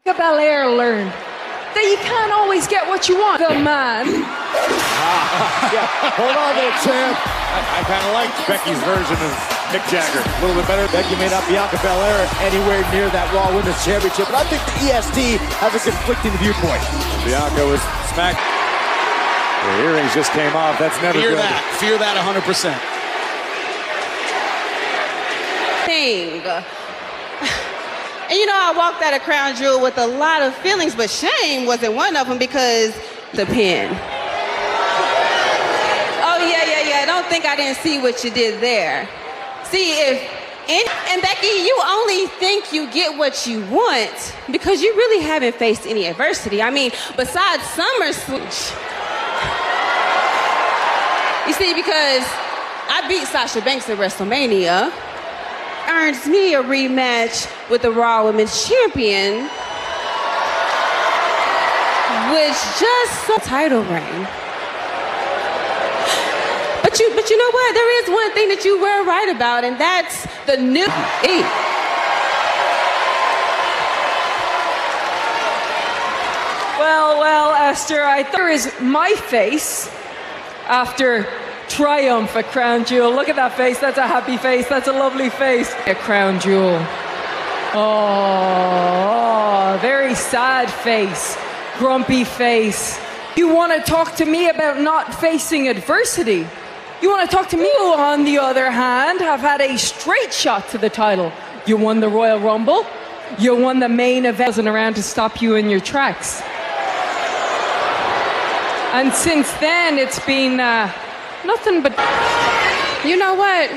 Belair learned that you can't always get what you want. The man. Yeah, hold on there, champ. I kind of like Becky's version of Mick Jagger. A little bit better. Becky may not Bianca Belair anywhere near that Raw Women's Championship, but I think the EST has a conflicting viewpoint. Bianca was smacked. The earrings just came off. That's never good. Fear that 100%. Thing. And you know, I walked out of Crown Jewel with a lot of feelings, but shame wasn't one of them because the pin. Oh, yeah. Don't think I didn't see what you did there. See, and Becky, you only think you get what you want because you really haven't faced any adversity. I mean, besides SummerSlam. You see, because I beat Sasha Banks at WrestleMania, earns me a rematch with the Raw Women's Champion, which just a title reign. But you know what? There is one thing that you were right about, and that's the new E. Well, Esther, I thought there is my face after triumph at Crown Jewel. Look at that face. That's a happy face. That's a lovely face. At Crown Jewel. Oh, very sad face. Grumpy face. You want to talk to me about not facing adversity? You want to talk to me who, on the other hand, have had a straight shot to the title? You won the Royal Rumble. You won the main event. Wasn't around to stop you in your tracks. And since then, it's been nothing but... You know what?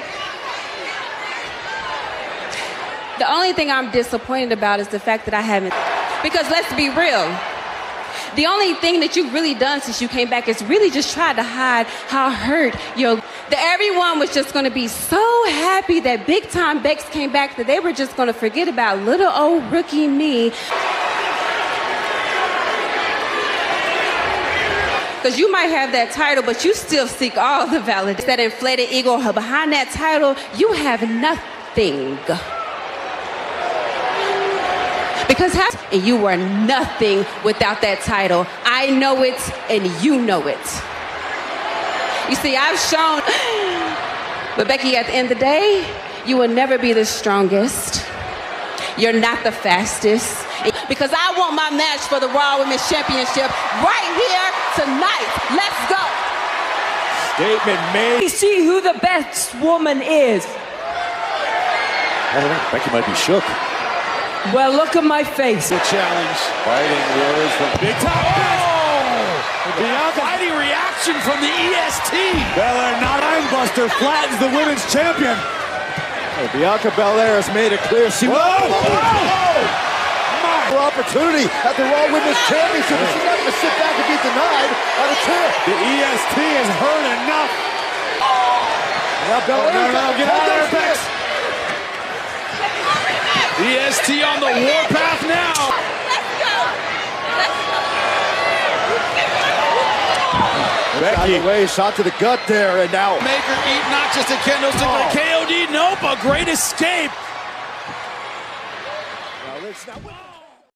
The only thing I'm disappointed about is the fact that I haven't... Because let's be real. The only thing that you've really done since you came back is really just try to hide how hurt you're... That everyone was just going to be so happy that Big Time Bex came back that they were just going to forget about little old rookie me. Because you might have that title, but you still seek all the validation. That inflated ego behind that title, you have nothing. Because and you were nothing without that title. I know it, and you know it. You see, I've shown, but Becky, at the end of the day, you will never be the strongest. You're not the fastest. Because I want my match for the Raw Women's Championship right here tonight. Let's go. Statement made. We see who the best woman is. I don't know. Becky might be shook. Well, look at my face. The challenge. Fighting words from Big Time Bex. Bianca. Fighting reaction from the EST. Belair, not Buster, flattens the women's champion. Oh, Bianca Belair has made it clear she opportunity at the Raw Women's Championship, but she's not going to sit back and be denied by the champ. The EST has heard enough. Now Belair, get out of there, Bex. EST on the warpath now. Let's go. Becky. Away, shot to the gut there, and now Make her eat not just a kendo stick, but a KOD. Nope, a great escape. now